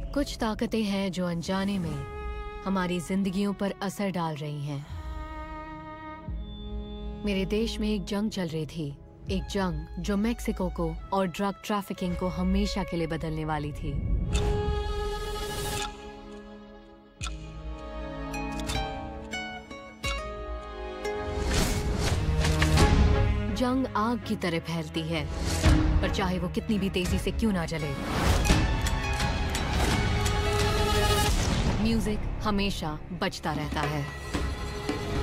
कुछ ताकतें हैं जो अनजाने में हमारी जिंदगियों पर असर डाल रही हैं। मेरे देश में एक जंग चल रही थी, एक जंग जो मेक्सिको को और ड्रग ट्रैफिकिंग को हमेशा के लिए बदलने वाली थी। जंग आग की तरह फैलती है, पर चाहे वो कितनी भी तेजी से क्यों ना जले, म्यूजिक हमेशा बजता रहता है।